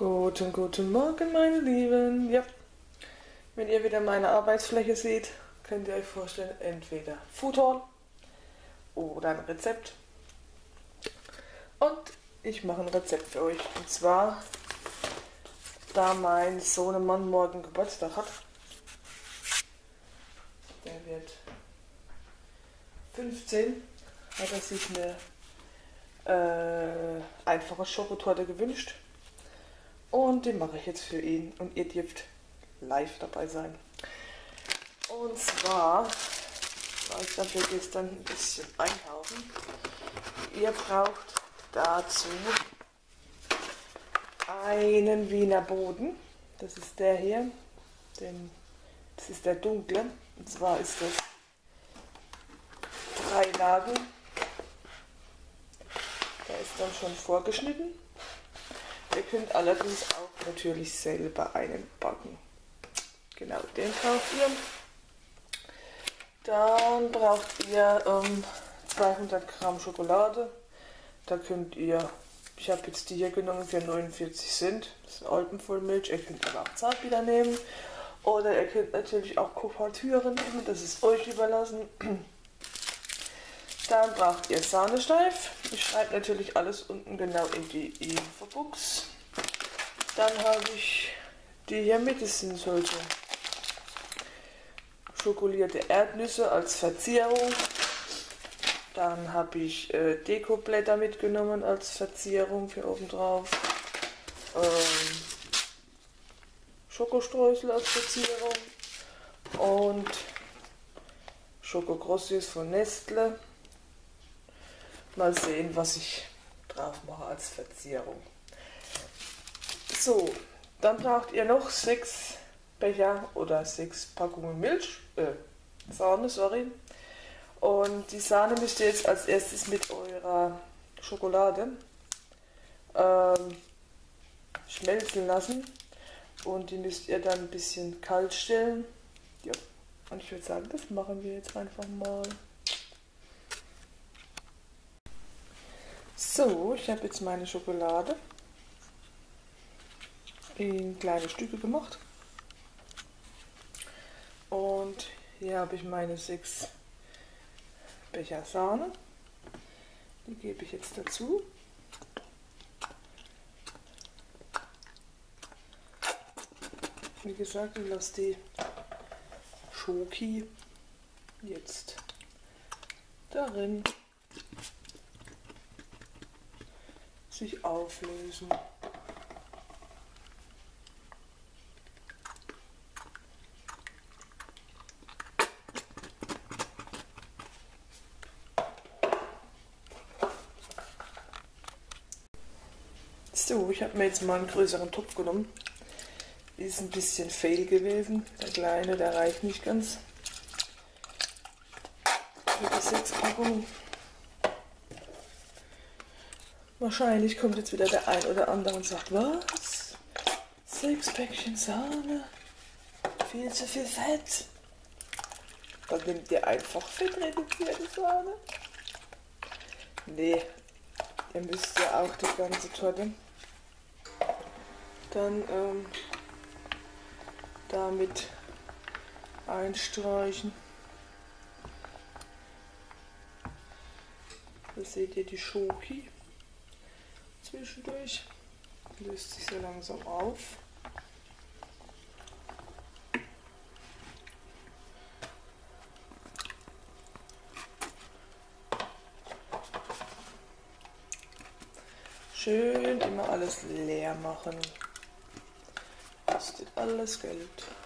Guten Morgen, meine Lieben. Ja, wenn ihr wieder meine Arbeitsfläche seht, könnt ihr euch vorstellen, entweder Food Haul oder ein Rezept. Und ich mache ein Rezept für euch. Und zwar, da mein Sohnemann morgen Geburtstag hat. Der wird 15, hat er sich eine einfache Schokotorte gewünscht. Und die mache ich jetzt für ihn und ihr dürft live dabei sein. Und zwar war ich dafür gestern ein bisschen einkaufen. Ihr braucht dazu einen Wiener Boden. Das ist der hier. Das ist der dunkle. Und zwar ist das 3 Lagen. Der ist dann schon vorgeschnitten. Ihr könnt allerdings auch natürlich selber einen backen. Genau, den braucht ihr. Dann braucht ihr 200 Gramm Schokolade. Da könnt ihr, ich habe jetzt die hier genommen für 49 Cent. Das ist Alpenvollmilch. Ihr könnt aber auch Zartbitter nehmen. Oder ihr könnt natürlich auch Kuvertüre nehmen. Das ist euch überlassen. Dann braucht ihr Sahnesteif. Ich schreibe natürlich alles unten genau in die Infobox. Dann habe ich die hier mit, das sind solche schokolierte Erdnüsse als Verzierung. Dann habe ich Dekoblätter mitgenommen als Verzierung für obendrauf. Schokostreusel als Verzierung. Und Schokokrossis von Nestle. Mal sehen, was ich drauf mache als Verzierung. So, dann braucht ihr noch 6 Becher oder 6 Packungen Sahne, sorry. Und die Sahne müsst ihr jetzt als erstes mit eurer Schokolade schmelzen lassen. Und die müsst ihr dann ein bisschen kalt stellen. Ja. Und ich würde sagen, das machen wir jetzt einfach mal. So, ich habe jetzt meine Schokolade in kleine Stücke gemacht. Und hier habe ich meine 6 Becher Sahne. Die gebe ich jetzt dazu. Wie gesagt, ich lasse die Schoki jetzt darin sich auflösen. So, ich habe mir jetzt mal einen größeren Topf genommen. Ist ein bisschen fail gewesen. Der kleine, der reicht nicht ganz für die 6 Packungen. Wahrscheinlich kommt jetzt wieder der ein oder andere und sagt, was? 6 Päckchen Sahne? Viel zu viel Fett. Dann nehmt ihr einfach fettreduzierte Sahne. Nee, ihr müsst ja auch die ganze Torte dann damit einstreichen. Da seht ihr die Schoki zwischendurch. Löst sich so langsam auf. Schön immer alles leer machen. Kostet alles Geld.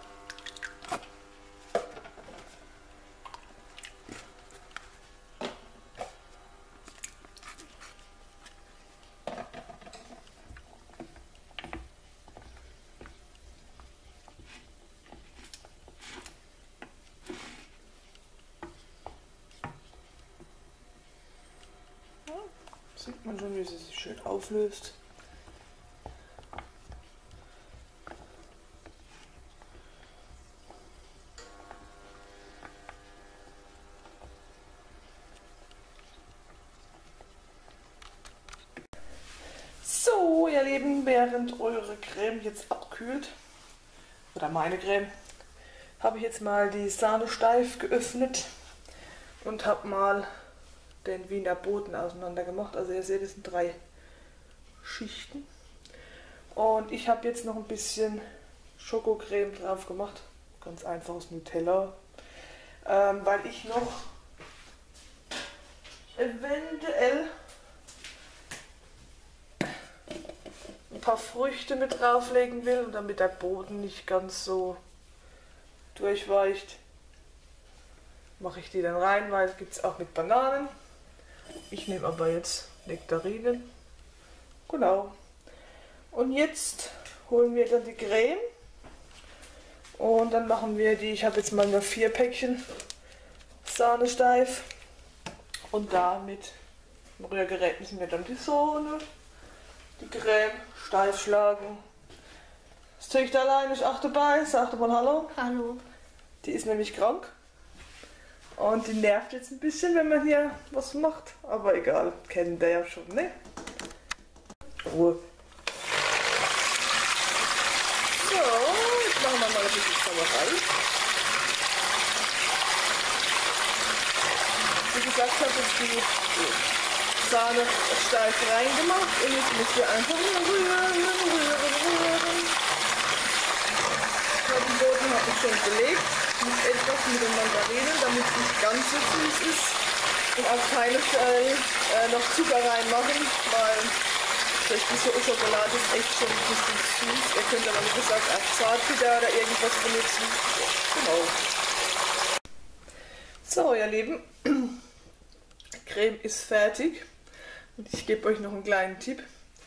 Ja, sieht man schon, wie sie sich schön auflöst. ihr Lieben, während eure Creme jetzt abkühlt, oder meine Creme, habe ich jetzt mal die Sahne steif geöffnet und habe mal den Wiener Boden auseinander gemacht. Also ihr seht, es sind 3 Schichten. Und ich habe jetzt noch ein bisschen Schokocreme drauf gemacht. Ganz einfaches Nutella. Weil ich noch eventuell ein paar Früchte mit drauflegen will und damit der Boden nicht ganz so durchweicht, mache ich die dann rein, weil es gibt es auch mit Bananen. Ich nehme aber jetzt Nektarinen. Genau. Und jetzt holen wir dann die Creme und dann machen wir die, ich habe jetzt mal nur 4 Päckchen Sahne steif und da mit dem Rührgerät müssen wir dann die Sahne, die Creme steif schlagen. Das Töchterlein ist auch dabei, sagte mal Hallo. Hallo. Die ist nämlich krank und die nervt jetzt ein bisschen, wenn man hier was macht, aber egal, kennen der ja schon, ne? Ruhe. So, jetzt machen wir mal ein bisschen Sauerei. Wie gesagt, ich habe jetzt die Sahne steif reingemacht und jetzt müsst ihr einfach rühren. Den Boden habe ich schon belegt mit etwas mit den Mandarinen, damit es nicht ganz so süß ist und auf keine Fälle noch Zucker reinmachen, weil die Schokolade ist echt schon ein bisschen süß. Ihr könnt aber wie gesagt auch Zartbitter oder irgendwas benutzen. Genau. So ihr Lieben, Creme ist fertig und ich gebe euch noch einen kleinen Tipp.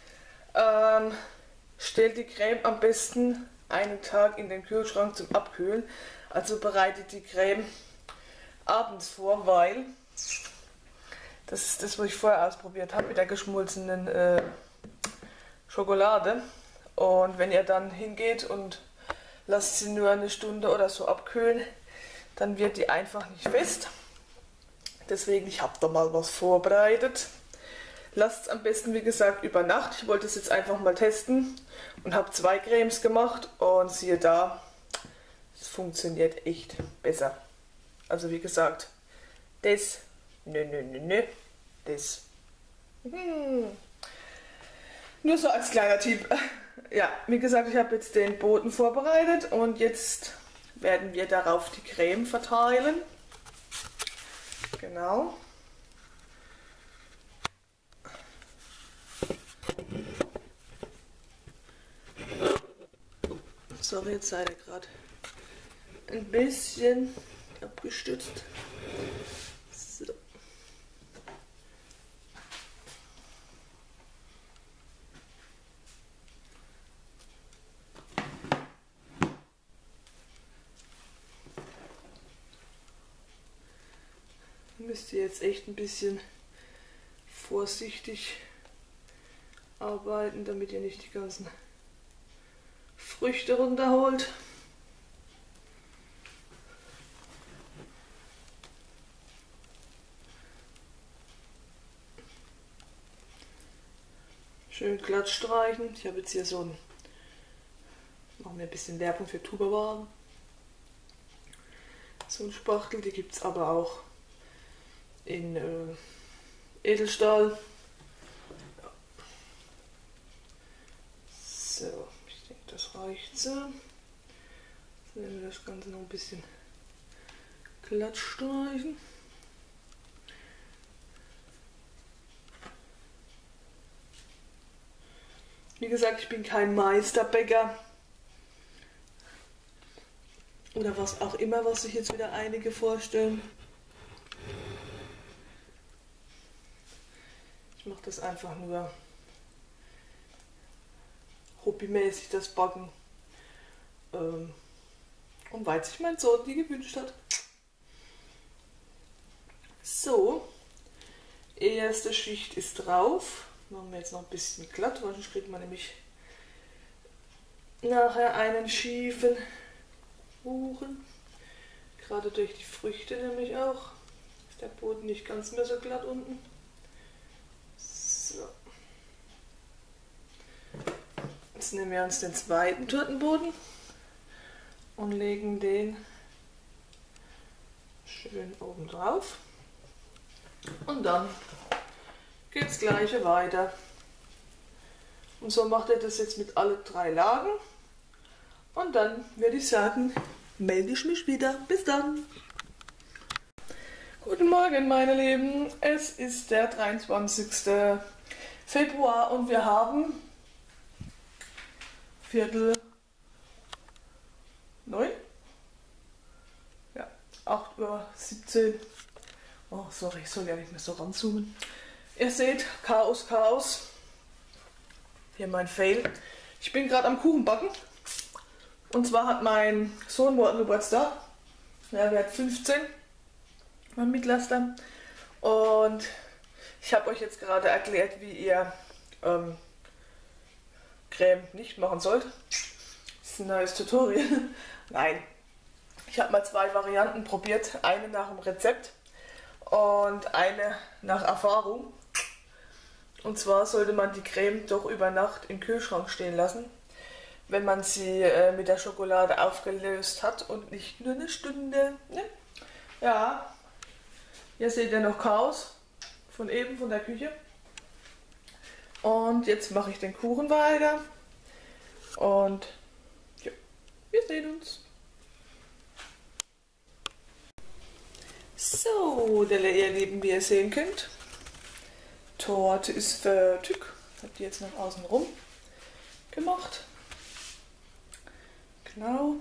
Stellt die Creme am besten einen Tag in den Kühlschrank zum Abkühlen. Also bereitet die Creme abends vor, weil das ist das, was ich vorher ausprobiert habe mit der geschmolzenen Schokolade. Und wenn ihr dann hingeht und lasst sie nur eine Stunde oder so abkühlen, dann wird die einfach nicht fest. Deswegen, ich habe da mal was vorbereitet. Lasst es am besten, wie gesagt, über Nacht. Ich wollte es jetzt einfach mal testen und habe 2 Cremes gemacht und siehe da, es funktioniert echt besser. Also wie gesagt, das, das. Nur so als kleiner Tipp. Ja, wie gesagt, ich habe jetzt den Boden vorbereitet und jetzt werden wir darauf die Creme verteilen. Genau. Sorry, jetzt seid ihr gerade ein bisschen abgestützt. So. Müsst ihr jetzt echt ein bisschen vorsichtig arbeiten, damit ihr nicht die ganzen Früchte runterholt. Schön glatt streichen. Ich habe jetzt hier so ein, machen wir ein bisschen Werbung für Tupperware. So ein Spachtel, die gibt es aber auch in Edelstahl. Ja. So, ich denke, das reicht so. Jetzt werden wir das Ganze noch ein bisschen glatt streichen. Wie gesagt, ich bin kein Meisterbäcker. Oder was auch immer, was sich jetzt wieder einige vorstellen. Ich mache das einfach nur hobbymäßig, das Backen. Und weil sich mein Sohn die gewünscht hat. So, erste Schicht ist drauf. Machen wir jetzt noch ein bisschen glatt, weil sonst kriegt man nämlich nachher einen schiefen Kuchen. Gerade durch die Früchte nämlich auch. Ist der Boden nicht ganz mehr so glatt unten. So. Jetzt nehmen wir uns den zweiten Tortenboden und legen den schön oben drauf. Und dann geht das gleiche weiter. Und so macht er das jetzt mit alle 3 Lagen. Und dann würde ich sagen, melde ich mich wieder. Bis dann. Guten Morgen, meine Lieben. Es ist der 23. Februar und wir haben Viertel 9. Ja, 8:17 Uhr. Oh, sorry, ich soll ja nicht mehr so ranzoomen. Ihr seht, Chaos, Chaos. Hier mein Fail. Ich bin gerade am Kuchen backen. Und zwar hat mein Sohn morgen Geburtstag. Ja, der hat 15. Mein Mittlerster. Und ich habe euch jetzt gerade erklärt, wie ihr Creme nicht machen sollt. Das ist ein neues Tutorial. Nein. Ich habe mal 2 Varianten probiert. Eine nach dem Rezept und eine nach Erfahrung. Und zwar sollte man die Creme doch über Nacht im Kühlschrank stehen lassen, wenn man sie mit der Schokolade aufgelöst hat und nicht nur eine Stunde. Ne? Ja, hier seht ihr noch Chaos von eben, von der Küche. Und jetzt mache ich den Kuchen weiter und ja, wir sehen uns. So, ihr Lieben, wie ihr sehen könnt, Torte ist fertig. Ich habe die jetzt nach außen rum gemacht. Genau.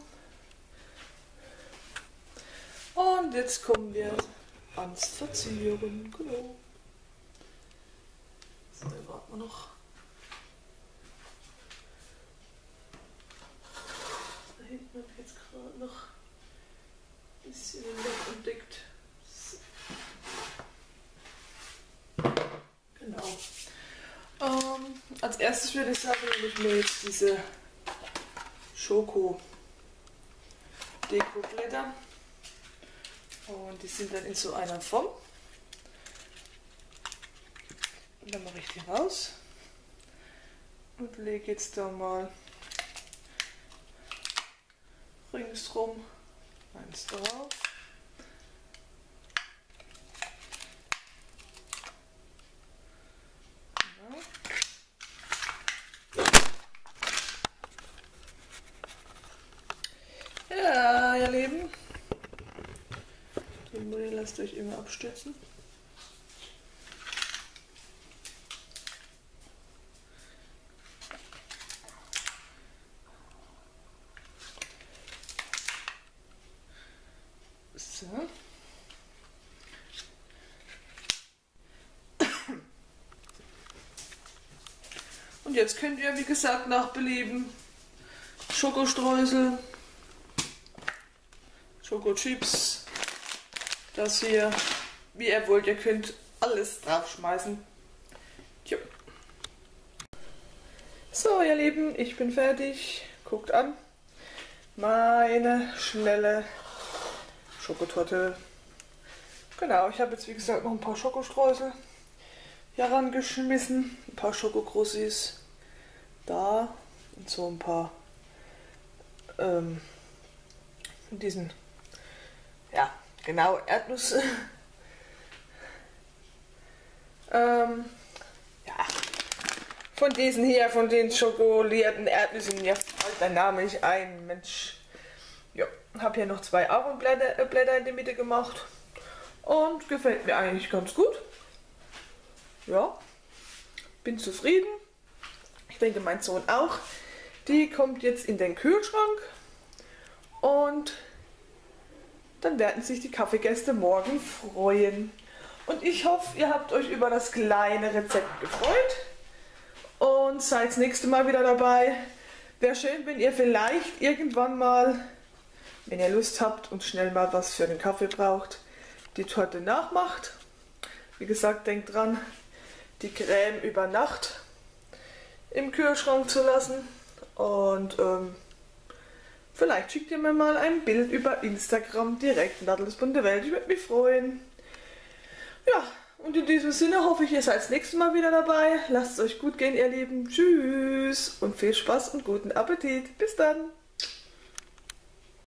Und jetzt kommen wir ans Verzieren. Genau. So, warten wir noch. Da hinten habe ich jetzt gerade noch ein bisschen entdeckt. So. Genau. Als erstes würde ich sagen, nehme ich mir jetzt diese Schoko-Deko-Blätter und die sind dann in so einer Form. Und dann mache ich die raus und lege jetzt da mal ringsrum eins drauf. Ja, ihr Lieben, den Modell lasst euch immer abstützen. So. Und jetzt könnt ihr, wie gesagt, nach Belieben Schokostreusel, Schokochips, das hier, wie ihr wollt, ihr könnt alles draufschmeißen. Tja. So, ihr Lieben, ich bin fertig. Guckt an. Meine schnelle Schokotorte. Genau, ich habe jetzt wie gesagt noch ein paar Schokostreusel hier rangeschmissen. Ein paar Schokokrossis da und so ein paar von diesen, ja genau, Erdnüsse. Ja, von diesen hier, von den schokolierten Erdnüssen, mir fällt der Name nicht ein, Mensch. Ja, habe hier noch 2 Ahornblätter in die Mitte gemacht und gefällt mir eigentlich ganz gut. Ja, bin zufrieden. Ich denke, mein Sohn auch. Die kommt jetzt in den Kühlschrank und dann werden sich die Kaffeegäste morgen freuen. Und ich hoffe, ihr habt euch über das kleine Rezept gefreut und seid das nächste Mal wieder dabei. Wäre schön, wenn ihr vielleicht irgendwann mal, wenn ihr Lust habt und schnell mal was für den Kaffee braucht, die Torte nachmacht. Wie gesagt, denkt dran, die Creme über Nacht im Kühlschrank zu lassen. Und vielleicht schickt ihr mir mal ein Bild über Instagram direkt. Nadel bunte Welt, ich würde mich freuen. Ja, und in diesem Sinne hoffe ich, ihr seid das nächste Mal wieder dabei. Lasst es euch gut gehen, ihr Lieben. Tschüss und viel Spaß und guten Appetit. Bis dann!